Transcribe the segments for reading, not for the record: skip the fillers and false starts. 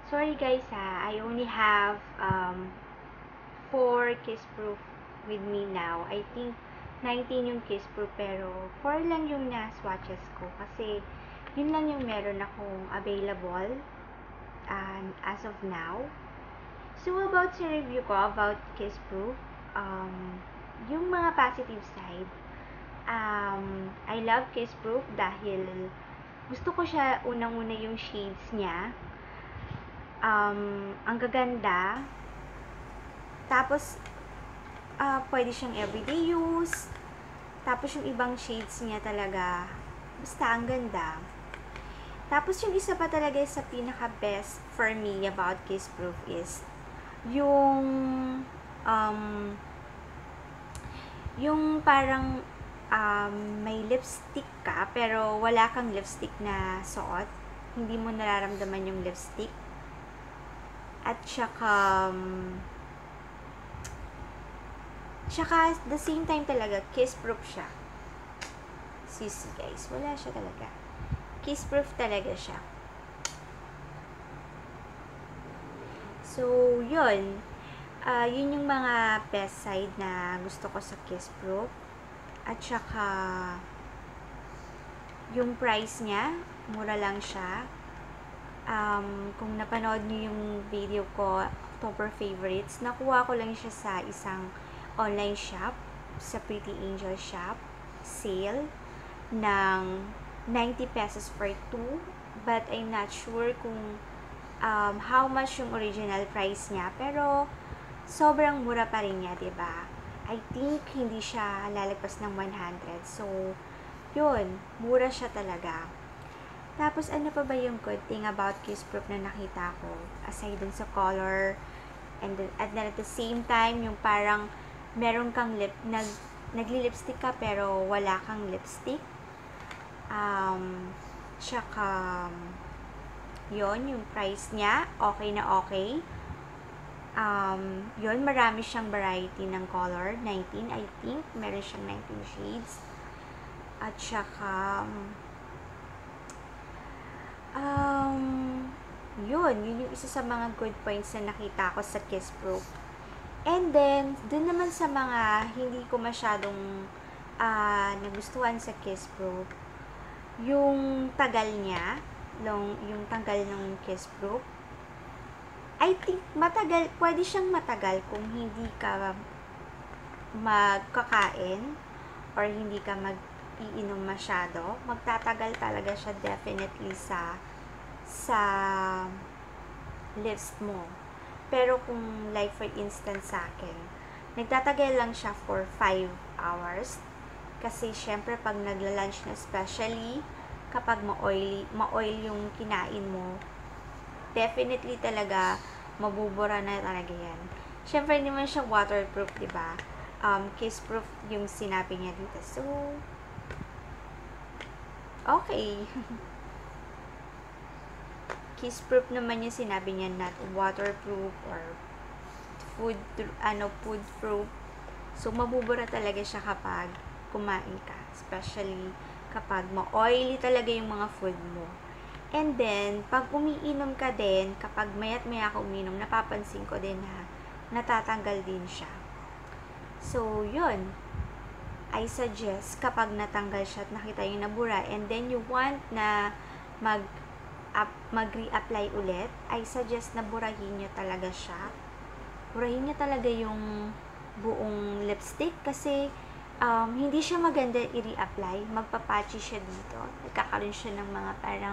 Sorry guys I only have 4 Kissproof with me now. I think 19 yung Kissproof pero 4 lang yung na swatches ko kasi yun lang yung meron akong available as of now. So about sa review ko about Kissproof, yung mga positive side, I love Kissproof dahil gusto ko siya unang-una yung shades niya. Ang gaganda. Tapos, pwede siyang everyday use. Tapos, yung ibang shades niya talaga, basta ang ganda. Tapos, yung isa pa talaga sa pinaka-best for me about Kissproof is yung parang may lipstick ka, pero wala kang lipstick na suot. Hindi mo nararamdaman yung lipstick. At tsaka the same time talaga, Kissproof siya. Sisi guys, wala siya talaga. Kissproof talaga siya. So, yun. Yun yung mga best side na gusto ko sa Kissproof. At tsaka, yung price niya, mura lang siya. Kung napanood niyo yung video ko, October Favorites, nakuha ko lang siya sa isang online shop, sa Pretty Angel shop, sale, ng 90 pesos for 2, but I'm not sure kung how much yung original price niya, pero sobrang mura pa rin niya, diba? I think hindi siya lalagpas ng 100, so yun, mura siya talaga. Tapos, ano pa ba yung good thing about Kissproof na nakita ko? Aside dun sa color, and then at the same time, yung parang meron kang nagli-lipstick ka pero wala kang lipstick. Tsaka, yun, yung price niya, okay na okay. Yun, marami siyang variety ng color. 19, I think. Meron siyang 19 shades. At tsaka, yun yung isa sa mga good points na nakita ko sa Kissproof. And then, dun naman sa mga hindi ko masyadong nagustuhan sa Kissproof, yung tagal niya, yung tagal ng Kissproof, I think matagal, pwede siyang matagal kung hindi ka magkakain or hindi ka iinom masyado. Magtatagal talaga siya definitely sa lips mo. Pero kung like for instance sa akin, nagtatagal lang siya for 5 hours. Kasi syempre pag nagla-lunch na, especially kapag ma-oil yung kinain mo, definitely talaga mabubura na talaga yan. Syempre hindi man siya waterproof, diba? Kissproof yung sinabi niya dito. So, okay. Kissproof naman yung sinabi niya, not waterproof or food proof. So, mabubura talaga siya kapag kumain ka. Especially kapag ma-oily talaga yung mga food mo. And then, pag umiinom ka din, kapag mayat-maya ka uminom, napapansin ko din na natatanggal din siya. So, yun. I suggest kapag natanggal siya at nakita yung nabura and then you want na mag-reapply ulit, I suggest na burahin nyo talaga siya. Burahin nyo talaga yung buong lipstick kasi hindi siya maganda i-reapply. Magpapatchy siya dito. Nagkakaroon siya ng mga parang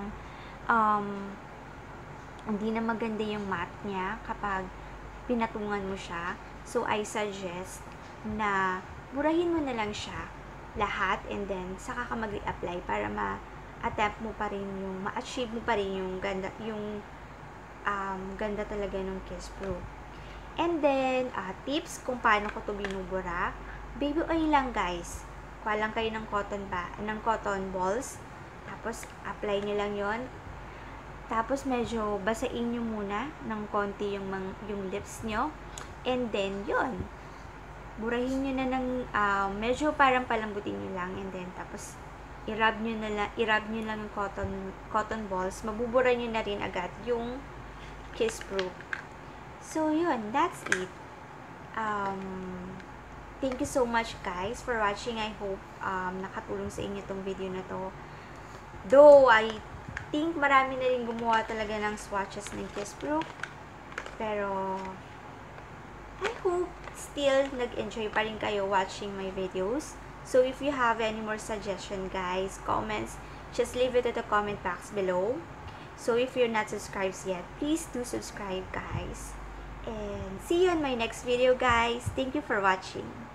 hindi na maganda yung matte niya kapag pinatungan mo siya. So, I suggest na burahin mo na lang siya lahat and then saka ka mag-reapply para ma-attempt mo pa rin yung ma-achieve mo pa rin yung ganda ganda talaga ng Kissproof. And then tips kung paano ko to binubura. Baby oil lang guys. Kuha lang kayo ng cotton balls. Tapos apply niyo lang 'yon. Tapos medyo basain niyo muna ng konti yung lips niyo. And then 'yon. Burahin nyo na ng medyo parang palambutin nyo lang and then tapos i-rub nyo lang ng cotton balls. Mabubura nyo na rin agad yung Kissproof. So, yun. That's it. Thank you so much guys for watching. I hope nakatulong sa inyo tong video na to. Though, I think marami na rin gumawa talaga ng swatches ng Kissproof. Pero, I hope still nag-enjoy pa rin kayo watching my videos. So, if you have any more suggestion guys, comments, just leave it at the comment box below. So, if you're not subscribed yet, please do subscribe guys. And see you in my next video guys. Thank you for watching.